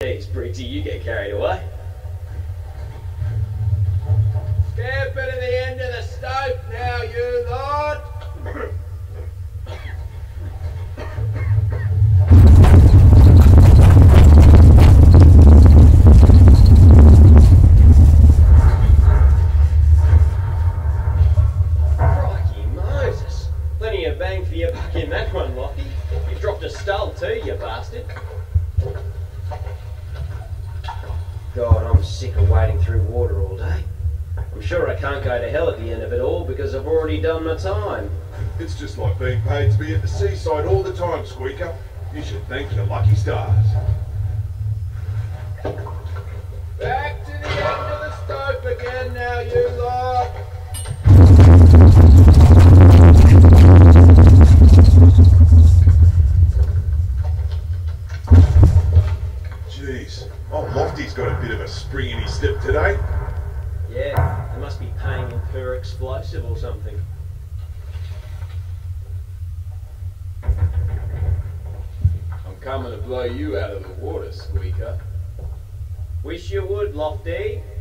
Jeez, Briggsy, you get carried away. Scamper to the end of the stope now, you lot! Crikey Moses. Plenty of bang for your buck in that one, Lofty. You dropped a stull too, you bastard. God, I'm sick of wading through water all day. I'm sure I can't go to hell at the end of it all because I've already done my time. It's just like being paid to be at the seaside all the time, Squeaker. You should thank your lucky stars. Back to the end of the stope again now, you lot! Jeez, old Lofty's got a bit of a spring in his step today. Yeah, they must be paying him per explosive or something. I'm coming to blow you out of the water, Squeaker. Wish you would, Lofty.